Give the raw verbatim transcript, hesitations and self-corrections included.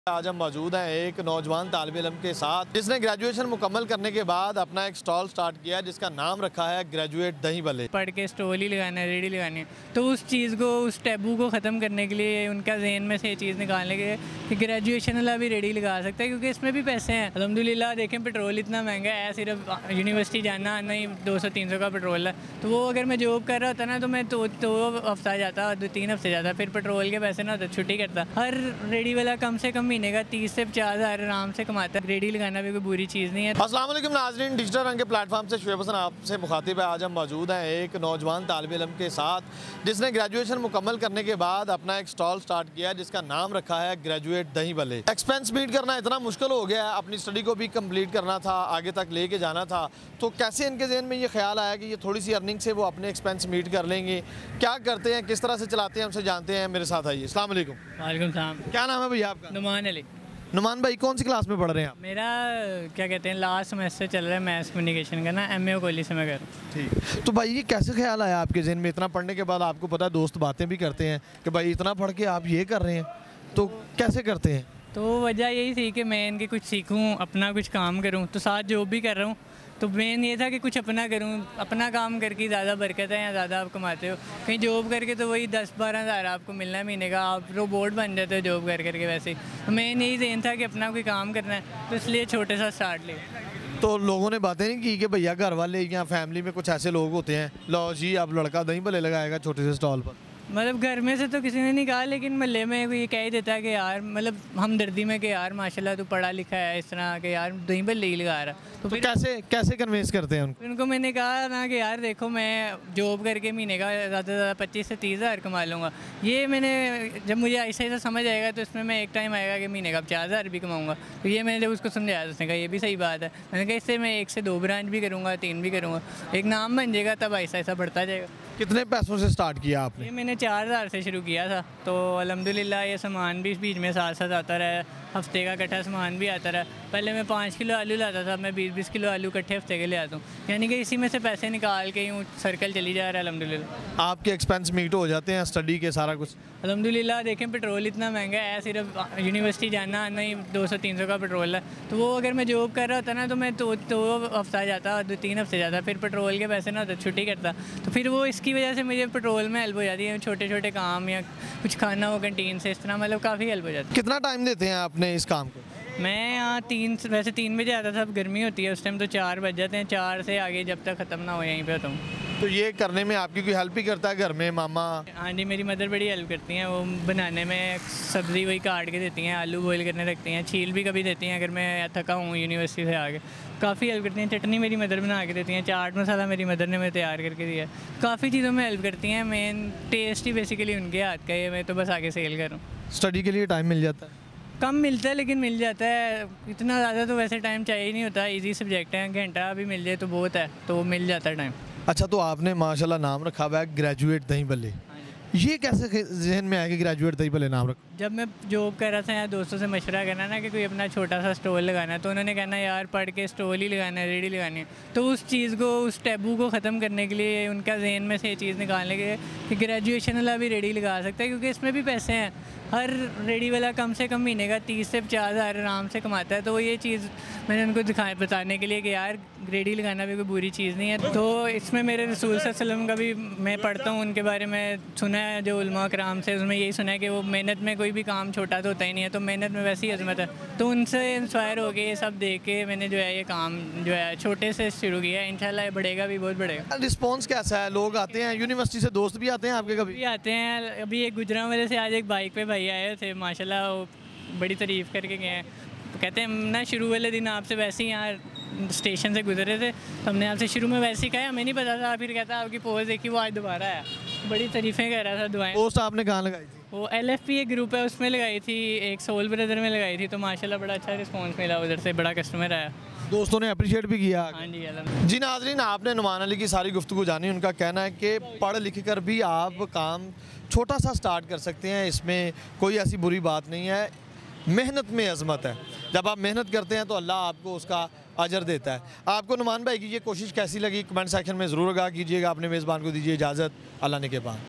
आज हम मौजूद हैं एक नौजवान तालिब इल्म के साथ जिसने ग्रेजुएशन मुकम्मल करने के बाद अपना एक स्टॉल स्टार्ट किया जिसका नाम रखा है ग्रेजुएट दही भल्ले। पढ़ के स्टॉल ही लगाना है, रेडी लगानी है, तो उस चीज़ को, उस टैबू को ख़त्म करने के लिए उनका जहन में से ये चीज़ निकालने के लिए कि ग्रेजुएशन वाला भी रेडी लगा सकता है, क्योंकि इसमें भी पैसे हैं। अल्हम्दुलिल्लाह देखें पेट्रोल इतना महंगा है, सिर्फ यूनिवर्सिटी जाना आना ही दो सौ तीन सौ का पेट्रोल है। तो वो अगर मैं जॉब कर रहा होता ना तो मैं तो दो हफ्ता जाता, दो तीन हफ्ते जाता, फिर पेट्रोल के पैसे ना होते, छुट्टी करता। हर रेडी वाला कम से कम महीने का तीस से पचास हज़ार आराम से कमाता है। रेडी लगाना भी कोई बुरी चीज़ नहीं है। अस्सलाम वालेकुम नाज़रीन, डिजिटल रंग के प्लेटफॉर्म से शुएब हसन आपसे मुखातिब है। आज हम मौजूद हैं एक नौजवान तालिब इल्म के साथ जिसने ग्रेजुएशन मुकम्मल करने के बाद अपना एक स्टॉल स्टार्ट किया जिसका नाम रखा है ग्रेजुएट दही भल्ले। एक्सपेंस मीट करना इतना मुश्किल हो गया है, अपनी स्टडी को भी कम्प्लीट करना था, आगे तक लेके जाना था, तो कैसे इनके जहन में ये ख्याल आया कि ये थोड़ी सी अर्निंग से वो अपने एक्सपेंस मीट कर लेंगे। क्या करते हैं, किस तरह से चलाते हैं, हमसे जानते हैं। मेरे साथ आइए। अस्सलाम वालेकुम। वालेकुम सलाम। क्या नाम है भैया आपका? नुमान अली। नुमान भाई, कौन सी क्लास में पढ़ रहे हैं आप? मेरा क्या कहते हैं लास्ट सेमेस्टर चल रहा है मैथ्स कम्युनिकेशन का ना, एम ए कॉलेज से मैं कर रहा हूँ। ठीक, तो भाई ये कैसे ख्याल आया आपके जहन में? इतना पढ़ने के बाद आपको पता है दोस्त बातें भी करते हैं कि भाई इतना पढ़ के आप ये कर रहे हैं, तो कैसे करते हैं? तो वजह यही थी कि मैं इनके कुछ सीखूं, अपना कुछ काम करूं, तो साथ जॉब भी कर रहा हूं, तो मेन ये था कि कुछ अपना करूं। अपना काम करके ज़्यादा बरकत है या ज़्यादा आप कमाते हो। कहीं जॉब करके तो वही दस बारह हज़ार आपको मिलना है महीने का, आप रोबोट बन जाते हो जॉब कर करके। वैसे तो मेन यही जहन था कि अपना कोई काम करना है, तो इसलिए छोटे सा स्टार्ट लिया। तो लोगों ने बातें नहीं की कि भैया घर वाले या फैमिली में कुछ ऐसे लोग होते हैं, लो जी अब लड़का दही भल्ले लगाएगा छोटे से स्टॉल पर? मतलब घर में से तो किसी ने नहीं कहा, लेकिन महल्ले में ये कह ही देता है कि यार, मतलब हमदर्दी में कि यार माशाल्लाह तू पढ़ा लिखा है, इस तरह के यार दही भल्ले ही लगा रहा। तो, तो फिर कैसे कैसे कन्विंस करते हैं उनको? उनको मैंने कहा ना कि यार देखो, मैं जॉब करके महीने का ज़्यादा से ज़्यादा पच्चीस से तीस हज़ार कमा लूँगा। ये मैंने जब मुझे ऐसा ऐसा समझ आएगा तो इसमें मैं एक टाइम आएगा कि महीने का पचास हज़ार भी कमाऊँगा। तो ये मैंने जब उसको समझाया तो उसने कहा ये भी सही बात है। मैंने कहा इससे मैं एक से दो ब्रांच भी करूँगा, तीन भी करूँगा, एक नाम बन जाएगा, तब ऐसा ऐसा बढ़ता जाएगा। कितने पैसों से स्टार्ट किया आपने? ये मैंने चार हज़ार से शुरू किया था, तो अल्हम्दुलिल्लाह ये सामान भी बीच में साथ साथ आता रहा, हफ्ते का इकट्ठा सामान भी आता रहा। पहले मैं पाँच किलो आलू लाता था, मैं बीस बीस किलो आलू इकट्ठे हफ्ते के ले आता हूँ, यानी कि इसी में से पैसे निकाल के यूँ सर्कल चली जा रहा है अल्हम्दुलिल्लाह। आपके एक्सपेंस मीट हो जाते हैं, स्टडी के सारा कुछ? अल्हम्दुलिल्लाह देखें पेट्रोल इतना महंगा है, सिर्फ यूनिवर्सिटी जाना आना ही दो सौ तीन सौ का पेट्रोल है। तो वो अगर मैं जॉब कर रहा होता ना तो मैं तो दो हफ्ता जाता, दो तीन हफ्ते जाता, फिर पेट्रोल के पैसे ना होते, छुट्टी करता। तो फिर वो इसकी वजह से मुझे पेट्रोल में हेल्प हो जाती है, छोटे छोटे काम या कुछ खाना हो कैंटीन से, इस तरह मतलब काफ़ी हेल्प हो जाती है। कितना टाइम देते हैं आपने इस काम को? मैं यहाँ तीन वैसे तीन बजे आता था, अब गर्मी होती है उस टाइम तो चार बज जाते हैं, चार से आगे जब तक ख़त्म ना हो यहीं पे होता हूँ। तो ये करने में आपकी कोई हेल्प भी करता है घर में मामा? हाँ जी, मेरी मदर बड़ी हेल्प करती हैं, वो बनाने में सब्ज़ी वही काट के देती हैं, आलू बॉईल करने रखती हैं, छील भी कभी देती हैं अगर मैं थका हूँ यूनिवर्सिटी से आके, काफ़ी हेल्प करती हैं। चटनी मेरी मदर बना के देती हैं, चाट मसाला मेरी मदर ने मैं तैयार करके दिया, काफ़ी चीज़ों में हेल्प करती हैं। मेन टेस्ट ही बेसिकली उनके हाथ का है, मैं तो बस आगे सेल करूँ। स्टडी के लिए टाइम मिल जाता है? कम मिलता है लेकिन मिल जाता है, इतना ज़्यादा तो वैसे टाइम चाहिए नहीं होता, इजी सब्जेक्ट है, घंटा भी मिल जाए तो बहुत है, तो मिल जाता है टाइम। अच्छा, तो आपने माशाल्लाह नाम रखा हुआ है ग्रेजुएट दही भल्ले, ये कैसे जहन में आया कि ग्रेजुएट दही भल्ले नाम रखा? जब मैं जॉब कर रहा था या दोस्तों से मशवरा करना ना कि कोई अपना छोटा सा स्टॉल लगाना है, तो उन्होंने कहना यार पढ़ के स्टॉल ही लगाना है, रेडी लगानी है, तो उस चीज़ को, उस टैबू को ख़त्म करने के लिए, उनका जहन में से ये चीज़ निकालने के लिए कि ग्रेजुएशन वाला भी रेडी लगा सकता है, क्योंकि इसमें भी पैसे हैं। हर रेडी वाला कम से कम महीने का तीस से पचास हज़ार आराम से कमाता है। तो ये चीज़ मैंने उनको दिखाया, बताने के लिए कि यार रेडी लगाना भी कोई बुरी चीज़ नहीं है। तो इसमें मेरे रसूल सल्लल्लाहु अलैहि वसल्लम का भी मैं पढ़ता हूँ, उनके बारे में सुना है जो उलमा कराम से, उसमें यही सुना है कि वो मेहनत में कोई भी काम छोटा तो होता ही नहीं है, तो मेहनत में वैसी अजमत है। तो उनसे इंस्पायर हो के ये सब देख के मैंने जो है ये काम जो है छोटे से शुरू किया है, इंशाल्लाह बढ़ेगा भी, बहुत बढ़ेगा। रिस्पॉन्स कैसा है? लोग आते हैं यूनिवर्सिटी से, दोस्त भी आते हैं आपके? कभी भी आते हैं। अभी एक गुजरांवाले से आज एक बाइक पे भाई आए थे, माशाल्लाह वो बड़ी तारीफ़ करके गए हैं। तो कहते हैं ना शुरू वाले दिन आपसे वैसे ही यहाँ स्टेशन से गुजरे थे, तो हमने आपसे शुरू में वैसे ही कहा, हमें नहीं पता था, फिर कहता आपकी पोस्ट देखी, वो आज दोबारा आया, बड़ी तारीफ़ें कर रहा था, दुआएं। पोस्ट आपने कहाँ लगाई थी? वो एल एफ पी एक ग्रुप है उसमें लगाई थी, एक सोल ब्रदर में लगाई थी, तो माशाल्लाह बड़ा अच्छा रिस्पॉन्स मिला, उधर से बड़ा कस्टमर आया, दोस्तों ने अप्रिशिएट भी किया। हाँ जी जी नाज़रीन, आपने नुमान अली की सारी गुफ्तगू जानी। उनका कहना है कि पढ़ लिख कर भी आप काम छोटा सा स्टार्ट कर सकते हैं, इसमें कोई ऐसी बुरी बात नहीं है, मेहनत में अजमत है। जब आप मेहनत करते हैं तो अल्लाह आपको उसका अजर देता है। आपको नुमान भाई की ये कोशिश कैसी लगी, कमेंट सेक्शन में ज़रूर आगाह कीजिएगा। अपने मेज़बान को दीजिए इजाज़त। अल्लाह ने के बाद।